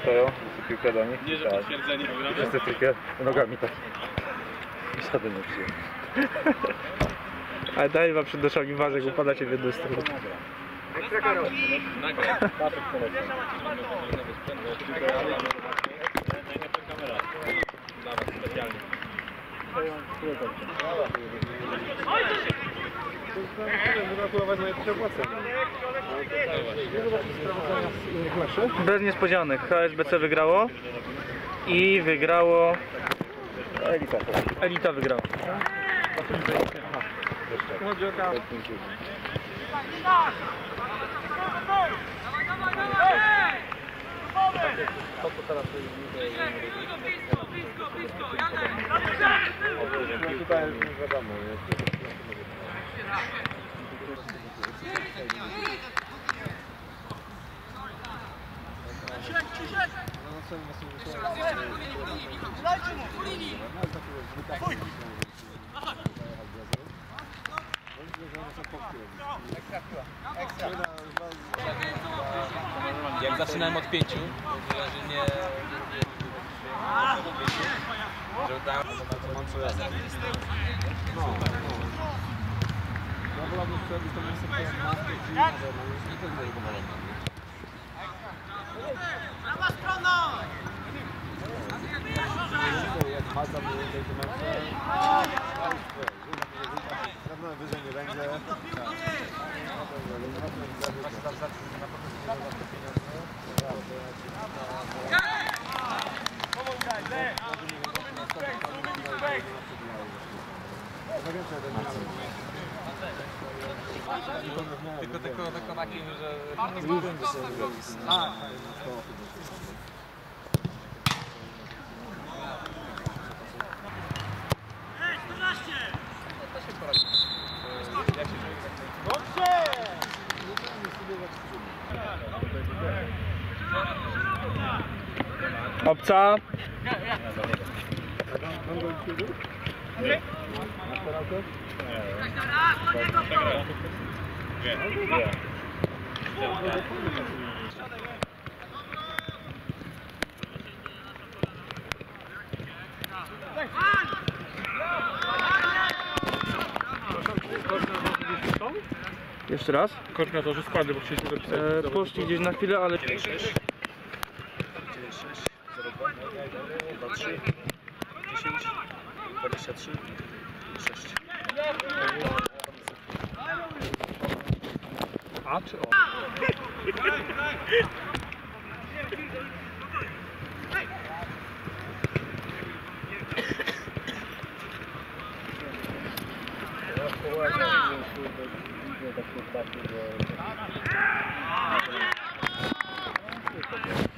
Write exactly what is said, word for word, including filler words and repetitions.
stoją, piłkę do nich. Nie, że potwierdzenie programu. Wszyscy tylko nogami tak. I żaden nie przyjął. Ale daj wam przed oczami ważek, upadacie w jedną stronę. Bez niespodzianek. H S B C wygrało i wygrało... Elita. Elita wygrała. Tutaj już wiadomo, Jak zaczynałem od pięciu, to że nie... Że udało się to mam co raz. No, no. Ja wolałbym wtedy to miejsce w maskę, czyli na pewno, już nie pewnie jego wolę. Prawa strona! Jak Maca był tej meczu, pewno wyżej nie będzie. Tylko, tylko, tylko takim, że... Obca. Jeszcze raz? Koordynatorzy składy, bo chcieliśmy dopisać. E, poszli gdzieś na chwilę, ale... dziewięć sześć zero dwa dwa trzy dziesięć dwadzieścia trzy sześć. A czy O? Ja